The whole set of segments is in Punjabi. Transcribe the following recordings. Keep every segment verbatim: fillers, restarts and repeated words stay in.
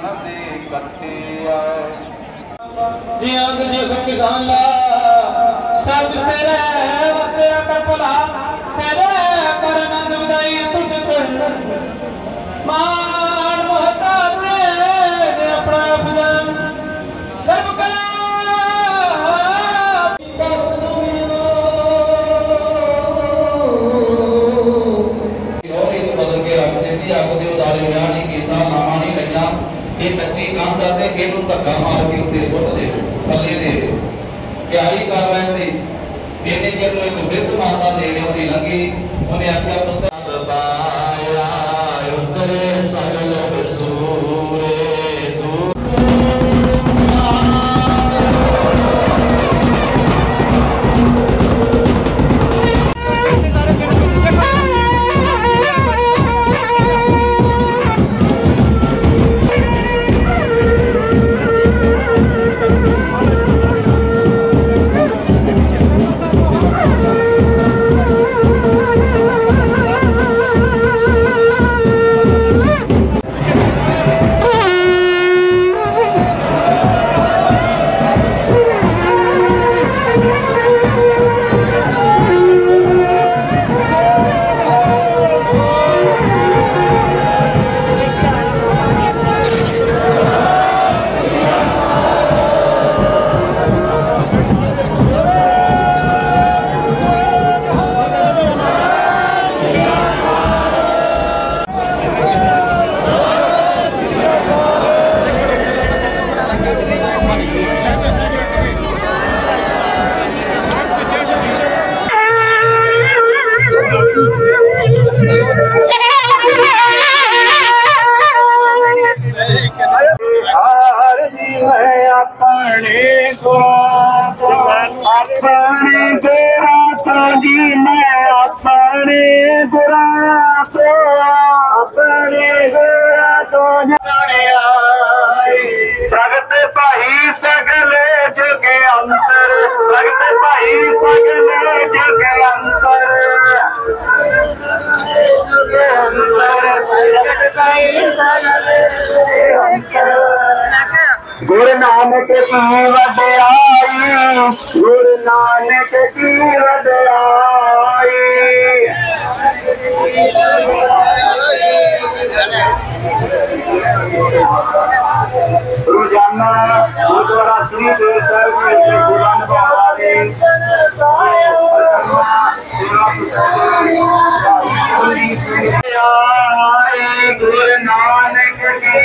जिया जिसम किसान ला सब तेरे वस्ते कर भला तेरे कर आनंद बधाई तुझ पर मान मोहता तेरे अपना भजन सब कला बदल के रख देती अग के उदारे ब्याह नहीं किया नामा नहीं लग्या ये कच्ची कंध है इनू धक्का मार के उत्ते सुट दे थले दे तैयारी कर रहे थे इन्हें जब एक बिरध माता देने उन्हें लगी उन्हें आख्या पुत्र पाया उतरे सगल सूरे गुरु नानक की वड्याई गुरु नानक की वड्याई रोजाना गुरुद्वारा श्री बेर साहिब में गुरबान बाबा गुरु नानक की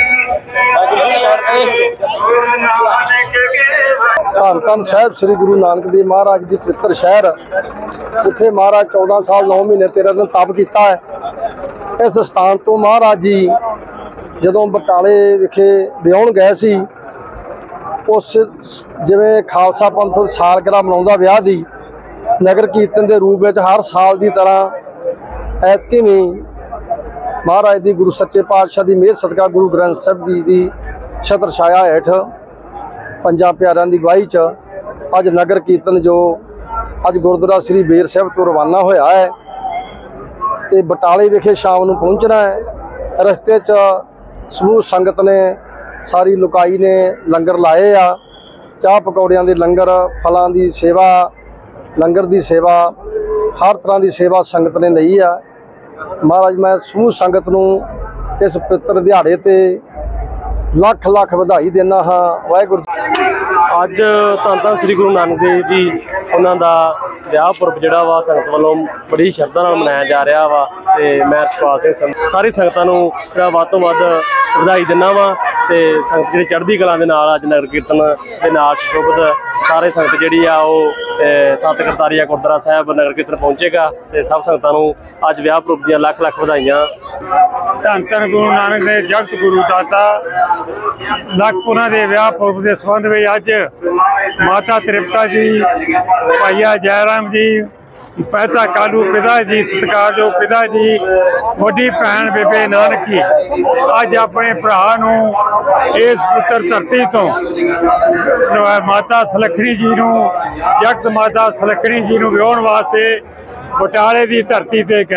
धन धन साहब श्री गुरु नानक देव महाराज की पवित्र शहर इत्थे महाराज चौदह साल नौ महीने तेरह दिन तप किया है। इस स्थान तो महाराज जी जदों बटाले विखे विआउण गए सी उस जिवें खालसा पंथ सालगिरह मनाउंदा विआह दी नगर कीर्तन के रूप में हर साल की तरह ऐतकी भी महाराज की गुरु सच्चे पातशाह की मेहर सदका गुरु ग्रंथ साहिब जी की छत्र छाया हेठ पंजां प्यारिਆਂ की गवाही च अज नगर कीर्तन जो अज गुरुद्वारा श्री बेर साहिब तो रवाना होया है तो बटाले विखे शाम को पहुँचना है। रस्ते च समूह संगत ने सारी लुकाई ने लंगर लाए आ चाह पकौड़ियां के लंगर फलों की सेवा लंगर की सेवा हर तरह की सेवा संगत ने लई आ। महाराज मैं समूह संगत नूं इस पवित्र दिहाड़े ते लख लख बधाई देना हाँ। वाहिगुरू अज धन धन श्री गुरु नानक देव जी उन्हों का विआह पुरब जोड़ा वा संगत वालों बड़ी श्रद्धा नाल मनाया जा रहा वा ते मैं रछपाल सिंह सारी संगतां नूं वध तों वध बधाई दिना वा ते संगत जी चढ़दी कलां दे नाल अज नगर कीर्तन दे नाल सुशोभित सारे संगत जिहड़ी आ ओह सत करतारिया गुरुद्वारा साहिब नगर कीर्तन पहुंचेगा ते सब संगतां नूं अज विआह पुरब दीआं लख लख बधाईआं। धन धन गुरु नानक देव जगत गुरु दाता लखपुरा के विआह पुरब के संबंध में अज माता त्रिपता जी भाईया जयराम जी पैसा कालू पिता जी सत्कार जो पिता जी वड्डी भैन बेबे नानकी अज अपने भरा नूं इस पुत्र धरती तो माता सलखणी जी नूं जगत माता सलखणी जी नूं विआउण वास्ते बटाले की धरती ते गए।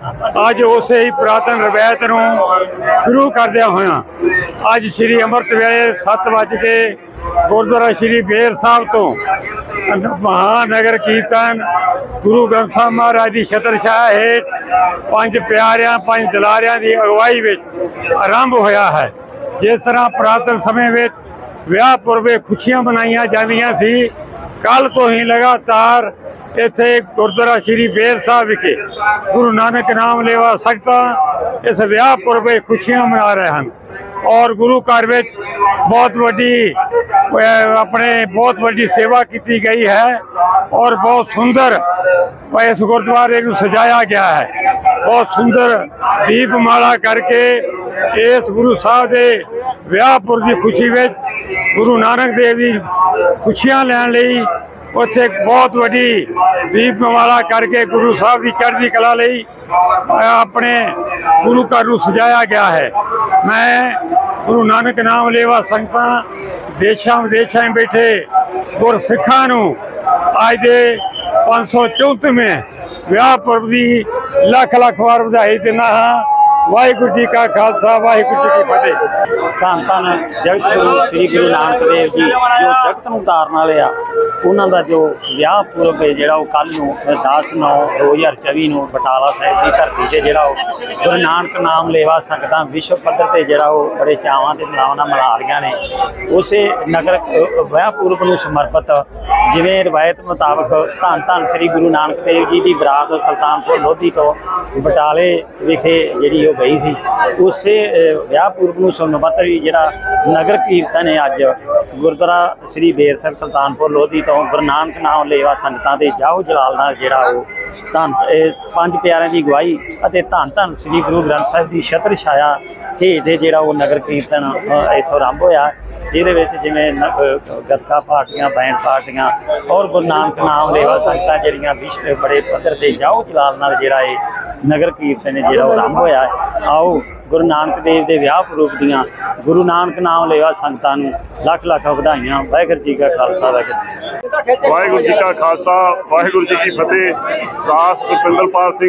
ਅੱਜ ਉਸੇ ਹੀ ਪੁਰਾਤਨ ਰਵਾਇਤ ਨੂੰ ਸ਼ੁਰੂ ਕਰਦਿਆਂ ਹੋਇਆਂ ਅੱਜ ਸ੍ਰੀ ਅੰਮ੍ਰਿਤ ਵੇਲੇ ਸੱਤ ਵੱਜ ਕੇ ਗੁਰਦੁਆਰਾ ਸ੍ਰੀ ਬੇਰ ਸਾਹਿਬ ਤੋਂ ਮਹਾਨਗਰ ਕੀਰਤਨ ਗੁਰੂ ਗ੍ਰੰਥ ਸਾਹਿਬ ਮਹਾਰਾਜ ਦੀ ਛਤਰ ਛਾਇਆ ਹੇਠ ਪੰਜ ਪਿਆਰਿਆਂ ਪੰਜ ਦਲਾਰਿਆਂ ਦੀ ਅਗਵਾਈ ਵਿੱਚ ਆਰੰਭ ਹੋਇਆ ਹੈ। ਜਿਸ ਤਰ੍ਹਾਂ ਪੁਰਾਤਨ ਸਮੇਂ ਵਿੱਚ ਵਿਆਹ ਪੁਰਬੇ ਖੁਸ਼ੀਆਂ ਮਨਾਈਆਂ ਜਾਂਦੀਆਂ ਸੀ, ਕੱਲ ਤੋਂ ਹੀ ਲਗਾਤਾਰ ਇੱਥੇ ਗੁਰਦੁਆਰਾ ਸ੍ਰੀ ਬੇਰ ਸਾਹਿਬ ਵਿਖੇ ਗੁਰੂ ਨਾਨਕ ਨਾਮ ਲੇਵਾ ਸੰਗਤਾਂ ਇਸ ਵਿਆਹ ਪੁਰਬੇ ਖੁਸ਼ੀਆਂ ਮਨਾ ਰਹੇ ਹਨ ਔਰ ਗੁਰੂ ਘਰ ਵਿੱਚ ਬਹੁਤ ਵੱਡੀ ਆਪਣੇ ਬਹੁਤ ਵੱਡੀ ਸੇਵਾ ਕੀਤੀ ਗਈ ਹੈ ਔਰ ਬਹੁਤ ਸੁੰਦਰ ਇਸ ਗੁਰਦੁਆਰੇ ਨੂੰ ਸਜਾਇਆ ਗਿਆ ਹੈ। ਬਹੁਤ ਸੁੰਦਰ ਦੀਪਮਾਲਾ ਕਰਕੇ ਇਸ ਗੁਰੂ ਸਾਹਿਬ ਦੇ ਵਿਆਹ ਪੁਰਬ ਦੀ ਖੁਸ਼ੀ ਵਿੱਚ ਗੁਰੂ ਨਾਨਕ ਦੇਵ ਜੀ ਖੁਸ਼ੀਆਂ ਲੈਣ ਲਈ ਉੱਥੇ ਬਹੁਤ ਵੱਡੀ ਦੀਪਮਾਲਾ ਕਰਕੇ ਗੁਰੂ ਸਾਹਿਬ ਦੀ ਚੜ੍ਹਦੀ ਕਲਾ ਲਈ ਆਪਣੇ ਗੁਰੂ ਘਰ ਨੂੰ ਸਜਾਇਆ ਗਿਆ ਹੈ। ਮੈਂ ਗੁਰੂ ਨਾਨਕ ਨਾਮ ਲੇਵਾ ਸੰਗਤਾਂ ਦੇਸ਼ਾਂ ਵਿਦੇਸ਼ਾਂ ਬੈਠੇ ਗੁਰਸਿੱਖਾਂ ਨੂੰ ਅੱਜ ਦੇ ਪੰਜ ਸੌ ਚੌਂਤਵੇਂ ਵਿਆਹ ਪੁਰਬ ਦੀ ਲੱਖ ਲੱਖ ਵਾਰ ਵਧਾਈ ਦਿੰਦਾ ਹਾਂ। ਵਾਹਿਗੁਰੂ ਜੀ ਕਾ ਖਾਲਸਾ ਵਾਹਿਗੁਰੂ ਜੀ ਕੀ ਫਤਿਹ। ਧੰਨ ਧੰਨ ਜਗਤ ਗੁਰੂ ਸ੍ਰੀ ਗੁਰੂ ਨਾਨਕ ਦੇਵ ਜੀ ਜੋ ਜਗਤ ਨੂੰ ਤਾਰਨ ਵਾਲੇ ਆ, ਉਹਨਾਂ ਦਾ ਜੋ ਵਿਆਹ ਪੁਰਬ ਹੈ ਜਿਹੜਾ ਉਹ ਕੱਲ੍ਹ ਨੂੰ ਦਸ ਨੌ ਦੋ ਹਜ਼ਾਰ ਚੌਵੀ ਨੂੰ ਬਟਾਲਾ ਸਾਹਿਬ ਦੀ ਧਰਤੀ 'ਤੇ ਜਿਹੜਾ ਉਹ ਗੁਰੂ ਨਾਨਕ ਨਾਮ ਲੇਵਾ ਸੰਗਤਾਂ ਵਿਸ਼ਵ ਪੱਧਰ 'ਤੇ ਜਿਹੜਾ ਉਹ ਬੜੇ ਚਾਵਾਂ ਤੇ ਮਨਾਵਾਂ ਨਾਲ ਮਨਾ ਰਹੀਆਂ ਨੇ। ਉਸੇ ਨਗਰ ਵਿਆਹ ਪੁਰਬ ਨੂੰ ਸਮਰਪਿਤ ਜਿਵੇਂ ਰਵਾਇਤ ਮੁਤਾਬਕ ਧੰਨ ਧੰਨ ਸ੍ਰੀ ਗੁਰੂ ਨਾਨਕ ਦੇਵ ਜੀ ਦੀ ਬਰਾਤ ਸੁਲਤਾਨਪੁਰ ਲੋਧੀ ਤੋਂ ਬਟਾਲੇ ਵਿਖੇ ਜਿਹੜੀ ਉਹ ਗਈ ਸੀ, ਉਸੇ ਵਿਆਹ ਪੁਰਬ ਨੂੰ ਸਮਰਪਿਤ ਵੀ ਜਿਹੜਾ ਨਗਰ ਕੀਰਤਨ ਹੈ ਅੱਜ ਗੁਰਦੁਆਰਾ ਸ੍ਰੀ ਬੇਰ ਸਾਹਿਬ ਸੁਲਤਾਨਪੁਰ ਲੋਧੀ ਤੋਂ ਗੁਰੂ ਨਾਨਕ ਨਾਮ ਲੇਵਾ ਸੰਗਤਾਂ ਦੇ ਜਾਹੋ ਜਲਾਲ ਨਾਲ ਜਿਹੜਾ ਉਹ ਧੰਨ ਪੰਜ ਪਿਆਰਿਆਂ ਦੀ ਅਗਵਾਈ ਅਤੇ ਧੰਨ ਧੰਨ ਸ੍ਰੀ ਗੁਰੂ ਗ੍ਰੰਥ ਸਾਹਿਬ ਦੀ ਛਤਰ ਛਾਇਆ ਹੇਠ ਜਿਹੜਾ ਉਹ ਨਗਰ ਕੀਰਤਨ ਇੱਥੋਂ ਆਰੰਭ ਹੋਇਆ। ਜਿਹਦੇ ਵਿੱਚ ਜਿਵੇਂ ਗੱਤਕਾ ਪਾਰਟੀਆਂ ਬੈਂਡ ਪਾਰਟੀਆਂ ਔਰ ਗੁਰੂ ਨਾਨਕ ਨਾਮ ਲੇਵਾ ਸੰਗਤਾਂ ਜਿਹੜੀਆਂ ਵਿਸ਼ਵ ਬੜੇ ਪੱਧਰ ਤੇ ਜਾਹੋ ਜਲਾਲ ਨਾਲ ਜਿਹੜਾ ਇਹ ਨਗਰ ਕੀਰਤਨ ਜਿਹੜਾ ਉਹ ਆਰੰਭ ਹੋਇਆ। ਆਓ ਗੁਰੂ ਨਾਨਕ ਦੇਵ ਦੇ ਵਿਆਹ ਪੁਰਬ ਦੀਆਂ ਗੁਰੂ ਨਾਨਕ ਨਾਮ ਲੇਵਾ ਸੰਗਤਾਂ ਨੂੰ ਲੱਖ ਲੱਖ ਵਧਾਈਆਂ। ਵਾਹਿਗੁਰੂ ਜੀ ਕਾ ਖਾਲਸਾ ਵਾਹਿਗੁਰੂ ਜੀ ਕਾ ਖਾਲਸਾ ਵਾਹਿਗੁਰੂ ਜੀ ਕੀ ਫਤਿਹ। ਦਾਸ ਗੁਰਪਿੰਦਰਪਾਲ ਸਿੰਘ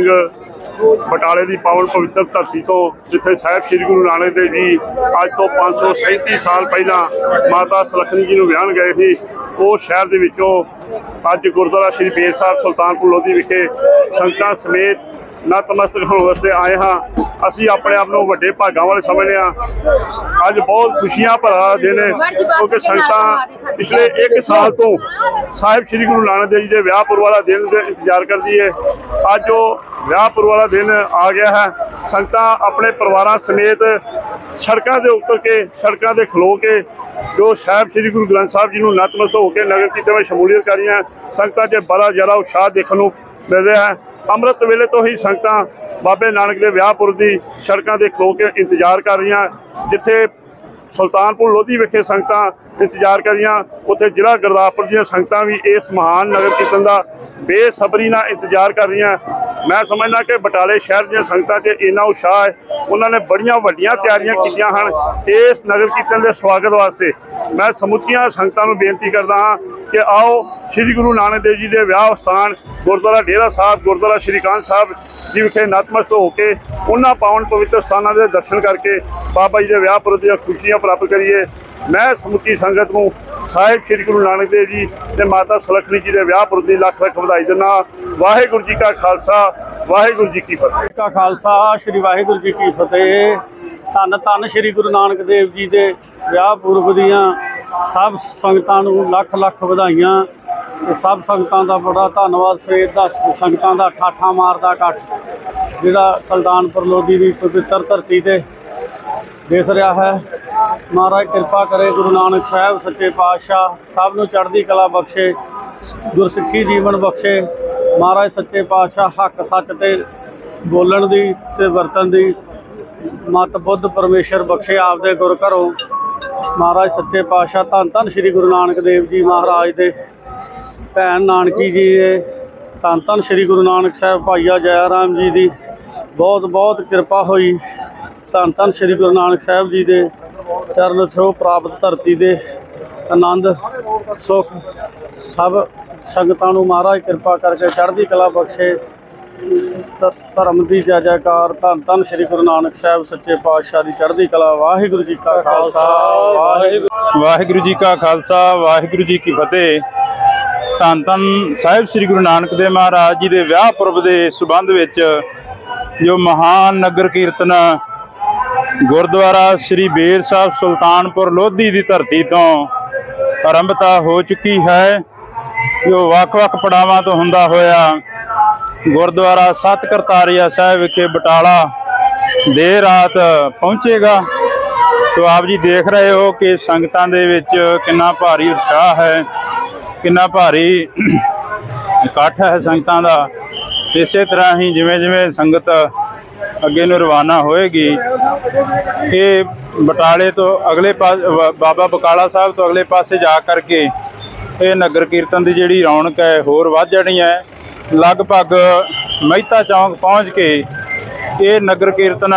ਬਟਾਲੇ ਦੀ ਪਾਵਨ ਪਵਿੱਤਰ ਧਰਤੀ ਤੋਂ ਜਿੱਥੇ ਸਾਹਿਬ ਸ੍ਰੀ ਗੁਰੂ ਨਾਨਕ ਦੇਵ ਜੀ ਅੱਜ ਤੋਂ ਪੰਜ ਸੌ ਸੈਂਤੀ ਸਾਲ ਪਹਿਲਾਂ ਮਾਤਾ ਸੁਲੱਖਣੀ ਜੀ ਨੂੰ ਵਿਆਹਣ ਗਏ ਸੀ, ਉਹ ਸ਼ਹਿਰ ਦੇ ਵਿੱਚੋਂ ਅੱਜ ਗੁਰਦੁਆਰਾ ਸ੍ਰੀ ਬੇਰ ਸਾਹਿਬ ਸੁਲਤਾਨਪੁਰ ਲੋਧੀ ਵਿਖੇ ਸੰਗਤਾਂ ਸਮੇਤ ਨਤਮਸਤਕ ਹੋਣ ਵਾਸਤੇ ਆਏ ਹਾਂ। ਅਸੀਂ ਆਪਣੇ ਆਪ ਨੂੰ ਵੱਡੇ ਭਾਗਾਂ ਵਾਲੇ ਸਮਝਦੇ ਹਾਂ। ਅੱਜ ਬਹੁਤ ਖੁਸ਼ੀਆਂ ਭਰਾ ਦਿਨ ਹੈ ਕਿਉਂਕਿ ਸੰਗਤਾਂ ਪਿਛਲੇ ਇੱਕ ਸਾਲ ਤੋਂ ਸਾਹਿਬ ਸ੍ਰੀ ਗੁਰੂ ਨਾਨਕ ਦੇਵ ਜੀ ਦੇ ਵਿਆਹ ਪੁਰਬ ਵਾਲਾ ਦਿਨ ਦਾ ਇੰਤਜ਼ਾਰ ਕਰਦੀ ਹੈ। ਅੱਜ ਉਹ ਵਿਆਹ ਪੁਰਬ ਵਾਲਾ ਦਿਨ ਆ ਗਿਆ ਹੈ। ਸੰਗਤਾਂ ਆਪਣੇ ਪਰਿਵਾਰਾਂ ਸਮੇਤ ਸੜਕਾਂ ਦੇ ਉੱਤਰ ਕੇ ਸੜਕਾਂ ਦੇ ਖਲੋ ਕੇ ਜੋ ਸਾਹਿਬ ਸ੍ਰੀ ਗੁਰੂ ਗ੍ਰੰਥ ਸਾਹਿਬ ਜੀ ਨੂੰ ਨਤਮਸਤਕ ਹੋ ਕੇ ਨਗਰ ਕੀਰਤਨ ਵਿੱਚ ਸ਼ਮੂਲੀਅਤ ਕਰ ਰਹੀਆਂ। ਸੰਗਤਾਂ 'ਚ ਬੜਾ ਜ਼ਿਆਦਾ ਉਤਸ਼ਾਹ ਦੇਖਣ ਨੂੰ ਮਿਲ ਰਿਹਾ ਹੈ। ਅੰਮ੍ਰਿਤ ਵੇਲੇ ਤੋਂ ਹੀ ਸੰਗਤਾਂ ਬਾਬੇ ਨਾਨਕ ਦੇ ਵਿਆਹ ਪੁਰਬ ਦੀ ਸੜਕਾਂ ਦੇ ਖਲੋ ਕੇ ਇੰਤਜ਼ਾਰ ਕਰ ਰਹੀਆਂ। ਜਿੱਥੇ ਸੁਲਤਾਨਪੁਰ ਲੋਧੀ ਵਿਖੇ ਸੰਗਤਾਂ ਇੰਤਜ਼ਾਰ ਕਰ ਰਹੀਆਂ, ਉੱਥੇ ਜ਼ਿਲ੍ਹਾ ਗੁਰਦਾਸਪੁਰ ਦੀਆਂ ਸੰਗਤਾਂ ਵੀ ਇਸ ਮਹਾਨ ਨਗਰ ਕੀਰਤਨ ਦਾ ਬੇਸਬਰੀ ਨਾਲ ਇੰਤਜ਼ਾਰ ਕਰ ਰਹੀਆਂ। ਮੈਂ ਸਮਝਦਾ ਕਿ ਬਟਾਲੇ ਸ਼ਹਿਰ ਦੀਆਂ ਸੰਗਤਾਂ 'ਚ ਇੰਨਾ ਉਤਸ਼ਾਹ ਹੈ, ਉਹਨਾਂ ਨੇ ਬੜੀਆਂ ਵੱਡੀਆਂ ਤਿਆਰੀਆਂ ਕੀਤੀਆਂ ਹਨ ਇਸ ਨਗਰ ਕੀਰਤਨ ਦੇ ਸਵਾਗਤ ਵਾਸਤੇ। ਮੈਂ ਸਮੁੱਚੀਆਂ ਸੰਗਤਾਂ ਨੂੰ ਬੇਨਤੀ ਕਰਦਾ ਹਾਂ ਕਿ ਆਓ ਸ੍ਰੀ ਗੁਰੂ ਨਾਨਕ ਦੇਵ ਜੀ ਦੇ ਵਿਆਹ ਸਥਾਨ ਗੁਰਦੁਆਰਾ ਡੇਰਾ ਸਾਹਿਬ ਗੁਰਦੁਆਰਾ ਸ਼੍ਰੀ ਕਾਂਤ ਸਾਹਿਬ ਜੀ ਵਿਖੇ ਨਤਮਸਤਕ ਹੋ ਕੇ ਉਹਨਾਂ ਪਾਵਨ ਪਵਿੱਤਰ ਸਥਾਨਾਂ ਦੇ ਦਰਸ਼ਨ ਕਰਕੇ ਬਾਬਾ ਜੀ ਦੇ ਵਿਆਹ ਪੁਰਬ ਦੀਆਂ ਖੁਸ਼ੀਆਂ ਪ੍ਰਾਪਤ ਕਰੀਏ। ਮੈਂ ਸਮੁੱਚੀ ਸੰਗਤ ਨੂੰ ਸਾਹਿਬ ਸ੍ਰੀ ਗੁਰੂ ਨਾਨਕ ਦੇਵ ਜੀ ਤੇ ਮਾਤਾ ਸੁਲੱਖਣੀ ਜੀ ਦੇ ਵਿਆਹ ਪੁਰਬ ਦੀ ਲੱਖ ਲੱਖ ਵਧਾਈ ਦਿੰਦਾ। ਵਾਹਿਗੁਰੂ ਜੀ ਕਾ ਖਾਲਸਾ ਵਾਹਿਗੁਰੂ ਜੀ ਕੀ ਫਤਿਹ। ਕਾ ਖਾਲਸਾ ਸ੍ਰੀ ਵਾਹਿਗੁਰੂ ਜੀ ਕੀ ਫਤਿਹ। ਧੰਨ ਧੰਨ ਸ੍ਰੀ ਗੁਰੂ ਨਾਨਕ ਦੇਵ ਜੀ ਦੇ ਵਿਆਹ ਪੁਰਬ ਦੀਆਂ ਸਭ ਸੰਗਤਾਂ ਨੂੰ ਲੱਖ ਲੱਖ ਵਧਾਈਆਂ। ਤੇ ਸਭ ਸੰਗਤਾਂ ਦਾ ਬੜਾ ਧੰਨਵਾਦ। ਸਵੇਰ ਦਾ ਸੰਗਤਾਂ ਦਾ ਠਾਠਾਂ ਮਾਰਦਾ ਇਕੱਠ ਜਿਹੜਾ ਸੁਲਤਾਨਪੁਰ ਲੋਧੀ ਦੀ ਪਵਿੱਤਰ ਧਰਤੀ 'ਤੇ ਦਿਸ ਰਿਹਾ ਹੈ। ਮਹਾਰਾਜ ਕਿਰਪਾ ਕਰੇ, ਗੁਰੂ ਨਾਨਕ ਸਾਹਿਬ ਸੱਚੇ ਪਾਤਸ਼ਾਹ ਸਭ ਨੂੰ ਚੜ੍ਹਦੀ ਕਲਾ ਬਖਸ਼ੇ, ਗੁਰਸਿੱਖੀ ਜੀਵਨ ਬਖਸ਼ੇ। ਮਹਾਰਾਜ ਸੱਚੇ ਪਾਤਸ਼ਾਹ ਹੱਕ ਸੱਚ 'ਤੇ ਬੋਲਣ ਦੀ ਤੇ ਵਰਤਣ ਦੀ ਮਤ ਬੁੱਧ ਪਰਮੇਸ਼ਰ ਬਖਸ਼ੇ ਆਪਦੇ ਗੁਰ ਘਰੋਂ। ਮਹਾਰਾਜ ਸੱਚੇ ਪਾਤਸ਼ਾਹ ਧੰਨ ਧੰਨ ਸ੍ਰੀ ਗੁਰੂ ਨਾਨਕ ਦੇਵ ਜੀ ਮਹਾਰਾਜ ਦੇ ਭੈਣ ਨਾਨਕੀ ਜੀ ਦੇ ਧੰਨ ਧੰਨ ਸ੍ਰੀ ਗੁਰੂ ਨਾਨਕ ਸਾਹਿਬ ਭਾਈਆ ਜੈ ਰਾਮ ਜੀ ਦੀ ਬਹੁਤ ਬਹੁਤ ਕਿਰਪਾ ਹੋਈ। ਧੰਨ ਧੰਨ ਸ੍ਰੀ ਗੁਰੂ ਨਾਨਕ ਸਾਹਿਬ ਜੀ ਦੇ ਚਰਨ ਛੋਹ ਪ੍ਰਾਪਤ ਧਰਤੀ ਦੇ ਆਨੰਦ ਸੁੱਖ ਸਭ ਸੰਗਤਾਂ ਨੂੰ ਮਹਾਰਾਜ ਕਿਰਪਾ ਕਰਕੇ ਚੜ੍ਹਦੀ ਕਲਾ ਬਖਸ਼ੇ। ਧ- ਧਰਮ ਦੀ ਜੈ ਜੈਕਾਰ। ਧੰਨ ਧੰਨ ਸ੍ਰੀ ਗੁਰੂ ਨਾਨਕ ਸਾਹਿਬ ਸੱਚੇ ਪਾਤਸ਼ਾਹ ਦੀ ਚੜ੍ਹਦੀ ਕਲਾ। ਵਾਹਿਗੁਰੂ ਜੀ ਕਾ ਖਾਲਸਾ ਵਾਹਿਗੁਰੂ ਵਾਹਿਗੁਰੂ ਜੀ ਕਾ ਖਾਲਸਾ ਵਾਹਿਗੁਰੂ ਜੀ ਕੀ ਫਤਿਹ। ਧੰਨ ਧੰਨ ਸਾਹਿਬ ਸ੍ਰੀ ਗੁਰੂ ਨਾਨਕ ਦੇਵ ਮਹਾਰਾਜ ਜੀ ਦੇ ਵਿਆਹ ਪੁਰਬ ਦੇ ਸਬੰਧ ਵਿੱਚ ਜੋ ਮਹਾਨ ਨਗਰ ਕੀਰਤਨ ਗੁਰਦੁਆਰਾ ਸ੍ਰੀ ਬੇਰ ਸਾਹਿਬ ਸੁਲਤਾਨਪੁਰ ਲੋਧੀ ਦੀ ਧਰਤੀ ਤੋਂ ਆਰੰਭਤਾ ਹੋ ਚੁੱਕੀ ਹੈ, ਜੋ ਵੱਖ-ਵੱਖ ਪੜਾਵਾਂ ਤੋਂ ਹੁੰਦਾ ਹੋਇਆ ਗੁਰਦੁਆਰਾ ਸੱਤ ਕਰਤਾਰੀਆ ਸਾਹਿਬ ਵਿਖੇ ਬਟਾਲਾ ਦੇਰ ਰਾਤ ਪਹੁੰਚੇਗਾ। ਤੋ ਆਪ ਜੀ ਦੇਖ ਰਹੇ ਹੋ ਕਿ ਸੰਗਤਾਂ ਦੇ ਵਿੱਚ ਕਿੰਨਾ ਭਾਰੀ ਉਤਸ਼ਾਹ ਹੈ, ਕਿੰਨਾ ਭਾਰੀ ਇਕੱਠ ਹੈ ਸੰਗਤਾਂ ਦਾ। ਇਸੇ ਤਰ੍ਹਾਂ ਹੀ ਜਿਵੇਂ ਜਿਵੇਂ ਸੰਗਤ ਅੱਗੇ ਨੂੰ ਰਵਾਨਾ ਹੋਏਗੀ, ਇਹ ਬਟਾਲੇ ਤੋਂ ਅਗਲੇ ਪਾਸੇ ਬਾਬਾ ਬਕਾਲਾ ਸਾਹਿਬ ਤੋਂ ਅਗਲੇ ਪਾਸੇ ਜਾ ਕਰਕੇ ਇਹ ਨਗਰ ਕੀਰਤਨ ਦੀ ਜਿਹੜੀ ਰੌਣਕ ਹੈ ਹੋਰ ਵੱਧ ਜਾਣੀ ਹੈ। ਲਗਭਗ ਮਹਿਤਾ ਚੌਂਕ ਪਹੁੰਚ ਕੇ ਇਹ ਨਗਰ ਕੀਰਤਨ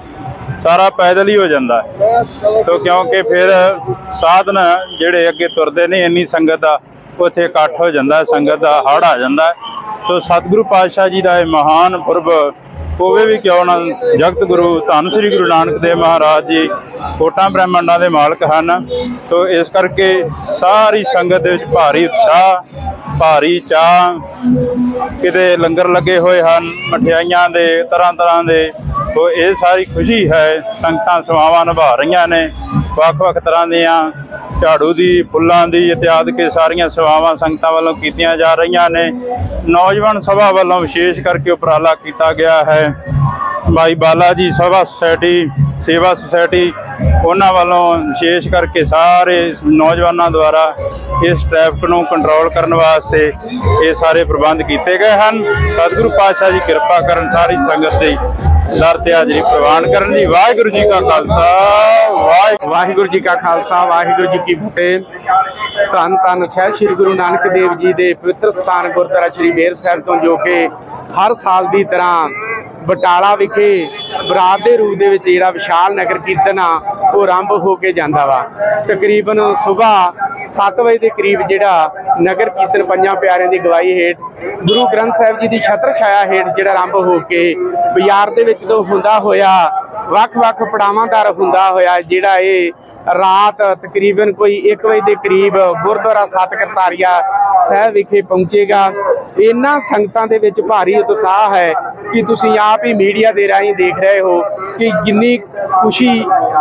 ਸਾਰਾ ਪੈਦਲ ਹੀ ਹੋ ਜਾਂਦਾ ਹੈ, ਤੋ ਕਿਉਂਕਿ ਫਿਰ ਸਾਧਨ ਜਿਹੜੇ ਅੱਗੇ ਤੁਰਦੇ ਨਹੀਂ, ਇੰਨੀ ਸੰਗਤ ਦਾ ਉੱਥੇ ਇਕੱਠ ਹੋ ਜਾਂਦਾ, ਸੰਗਤ ਦਾ ਹੜ੍ਹ ਆ ਜਾਂਦਾ। ਸੋ ਸਤਿਗੁਰੂ ਪਾਤਸ਼ਾਹ ਜੀ ਦਾ ਇਹ ਮਹਾਨ ਪੁਰਬ ਹੋਵੇ ਵੀ ਕਿਉਂ ਨਾ, ਜਗਤ ਗੁਰੂ ਧੰਨ ਸ੍ਰੀ ਗੁਰੂ ਨਾਨਕ ਦੇਵ ਮਹਾਰਾਜ ਜੀ ਕੋਟਾਂ ਬ੍ਰਹਮੰਡਾਂ ਦੇ ਮਾਲਕ ਹਨ। ਤੋ ਇਸ ਕਰਕੇ ਸਾਰੀ ਸੰਗਤ ਦੇ ਵਿੱਚ ਭਾਰੀ ਉਤਸ਼ਾਹ, ਭਾਰੀ ਚਾਅ, ਕਿਤੇ ਲੰਗਰ ਲੱਗੇ ਹੋਏ ਹਨ ਮਠਿਆਈਆਂ ਦੇ ਤਰ੍ਹਾਂ ਤਰ੍ਹਾਂ ਦੇ। ਤੋ ਇਹ ਸਾਰੀ ਖੁਸ਼ੀ ਹੈ। ਸੰਗਤਾਂ ਸੇਵਾਵਾਂ ਨਿਭਾ ਰਹੀਆਂ ਨੇ, ਵੱਖ-ਵੱਖ ਤਰ੍ਹਾਂ ਦੀਆਂ ਝਾੜੂ ਦੀ, ਫੁੱਲਾਂ ਦੀ ਇਤਿਆਦਿ ਕੇ ਸਾਰੀਆਂ ਸੇਵਾਵਾਂ ਸੰਗਤਾਂ ਵੱਲੋਂ ਕੀਤੀਆਂ ਜਾ ਰਹੀਆਂ ਨੇ। ਨੌਜਵਾਨ ਸਭਾ ਵੱਲੋਂ ਵਿਸ਼ੇਸ਼ ਕਰਕੇ ਉਪਰਾਲਾ ਕੀਤਾ ਗਿਆ ਹੈ। ਭਾਈ ਬਾਲਾ ਜੀ ਸਭਾ ਸੁਸਾਇਟੀ, ਸੇਵਾ ਸੁਸਾਇਟੀ, ਉਹਨਾਂ ਵੱਲੋਂ ਵਿਸ਼ੇਸ਼ ਕਰਕੇ ਸਾਰੇ ਨੌਜਵਾਨਾਂ ਦੁਆਰਾ ਇਸ ਟ੍ਰੈਫਿਕ ਨੂੰ ਕੰਟਰੋਲ ਕਰਨ ਵਾਸਤੇ ਇਹ ਸਾਰੇ ਪ੍ਰਬੰਧ ਕੀਤੇ ਗਏ ਹਨ। ਸਤਿਗੁਰੂ ਪਾਤਸ਼ਾਹ ਜੀ ਕਿਰਪਾ ਕਰਨ, ਸਾਰੀ ਸੰਗਤ ਦੀ ਦਰ ਤੇ ਹਾਜ਼ਰੀ ਪ੍ਰਵਾਨ ਕਰਨ ਜੀ। ਵਾਹਿਗੁਰੂ ਜੀ ਕਾ ਖਾਲਸਾ ਵਾਹਿਗੁਰੂ ਜੀ ਕਾ ਖਾਲਸਾ ਵਾਹਿਗੁਰੂ ਜੀ ਕੀ ਫਤਿਹ। ਧੰਨ ਧੰਨ ਸਾਹਿਬ ਸ੍ਰੀ ਗੁਰੂ ਨਾਨਕ ਦੇਵ ਜੀ ਦੇ ਪਵਿੱਤਰ ਸਥਾਨ ਗੁਰਦੁਆਰਾ ਸ੍ਰੀ ਬੇਰ ਸਾਹਿਬ ਤੋਂ, ਜੋ ਕਿ ਹਰ ਸਾਲ ਦੀ ਤਰ੍ਹਾਂ ਬਟਾਲਾ ਵਿਖੇ ਬਰਾਤ ਦੇ ਰੂਪ ਦੇ ਵਿੱਚ ਜਿਹੜਾ ਵਿਸ਼ਾਲ ਨਗਰ ਕੀਰਤਨ ਆ ਉਹ ਆਰੰਭ ਹੋ ਕੇ ਜਾਂਦਾ ਵਾ। ਤਕਰੀਬਨ ਸੁਬਾਹ ਸੱਤ ਵਜੇ ਦੇ ਕਰੀਬ ਜਿਹੜਾ ਨਗਰ ਕੀਰਤਨ ਪੰਜਾਂ ਪਿਆਰਿਆਂ ਦੀ ਗਵਾਹੀ ਹੇਠ ਗੁਰੂ ਗ੍ਰੰਥ ਸਾਹਿਬ ਜੀ ਦੀ ਛਤਰ ਛਾਇਆ ਹੇਠ ਜਿਹੜਾ ਆਰੰਭ ਹੋ ਕੇ ਬਾਜ਼ਾਰ ਦੇ ਵਿੱਚ ਤੋਂ ਹੁੰਦਾ ਹੋਇਆ ਵੱਖ-ਵੱਖ ਪੜਾਵਾਂਦਾਰ ਹੁੰਦਾ ਹੋਇਆ ਜਿਹੜਾ ਇਹ ਰਾਤ ਤਕਰੀਬਨ ਕੋਈ ਇੱਕ ਵਜੇ ਦੇ ਕਰੀਬ ਗੁਰਦੁਆਰਾ ਸੱਤ ਕਰਤਾਰੀਆ ਸਾਹਿਬ ਵਿਖੇ ਪਹੁੰਚੇਗਾ। ਇਹਨਾਂ ਸੰਗਤਾਂ ਦੇ ਵਿੱਚ ਭਾਰੀ ਉਤਸ਼ਾਹ ਹੈ ਕਿ ਤੁਸੀਂ ਆਪ ਹੀ ਮੀਡੀਆ ਦੇ ਰਾਹੀਂ ਦੇਖ ਰਹੇ ਹੋ ਕਿ ਜਿੰਨੀ ਖੁਸ਼ੀ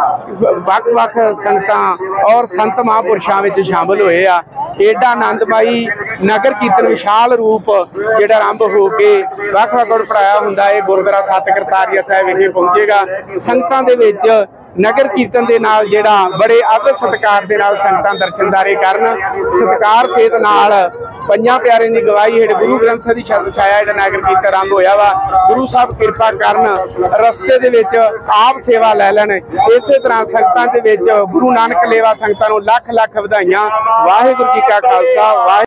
ਵੱਖ-ਵੱਖ ਸੰਗਤਾਂ ਔਰ ਸੰਤ ਮਹਾਂਪੁਰਸ਼ਾਂ ਵਿੱਚ ਸ਼ਾਮਲ ਹੋਏ ਆ। ਏਡਾ ਆਨੰਦਮਈ ਨਗਰ ਕੀਰਤਨ ਵਿਸ਼ਾਲ ਰੂਪ ਜਿਹੜਾ ਆਰੰਭ ਹੋ ਕੇ ਵੱਖ-ਵੱਖ ਪੜਾਇਆ ਹੁੰਦਾ ਹੈ ਗੁਰਦੁਆਰਾ ਸੱਤ ਕਰਤਾਰੀਆ ਸਾਹਿਬ ਵਿਖੇ ਪਹੁੰਚੇਗਾ। ਸੰਗਤਾਂ ਦੇ ਵਿੱਚ ਨਗਰ ਕੀਰਤਨ ਦੇ ਨਾਲ ਜਿਹੜਾ ਬੜੇ ਆਦਰ ਸਤਿਕਾਰ ਦੇ ਨਾਲ ਸੰਗਤਾਂ ਦਰਸ਼ਨਦਾਰੇ ਕਰਨ, ਸਤਿਕਾਰ ਸੇਤ ਨਾਲ ਪੰਜਾਂ ਪਿਆਰਿਆਂ ਦੀ ਗਵਾਹੀ ਹੇਠ ਗੁਰੂ ਗ੍ਰੰਥ ਸਾਹਿਬ ਦੀ ਛਤਰ ਛਾਇਆ ਜਿਹੜਾ ਨਗਰ ਕੀਰਤਨ ਆਰੰਭ ਹੋਇਆ ਵਾ। ਗੁਰੂ ਸਾਹਿਬ ਕਿਰਪਾ ਕਰਨ, ਰਸਤੇ ਦੇ ਵਿੱਚ ਆਪ ਸੇਵਾ ਲੈ ਲੈਣ। ਇਸੇ ਤਰ੍ਹਾਂ ਸੰਗਤਾਂ ਦੇ ਵਿੱਚ ਗੁਰੂ ਨਾਨਕ ਲੇਵਾ ਸੰਗਤਾਂ ਨੂੰ ਲੱਖ ਲੱਖ ਵਧਾਈਆਂ। ਵਾਹਿਗੁਰੂ ਜੀ ਕਾ ਖਾਲਸਾ ਵਾਹਿ